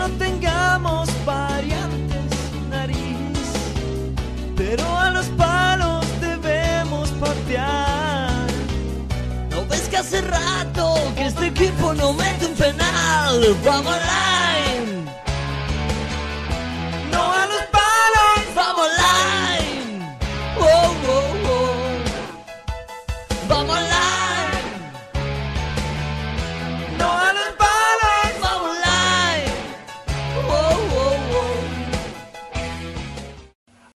no tengamos variantes, nariz, pero a los palos debemos patear. ¿No ves que hace rato que este equipo no mete un penal? ¡Vamos a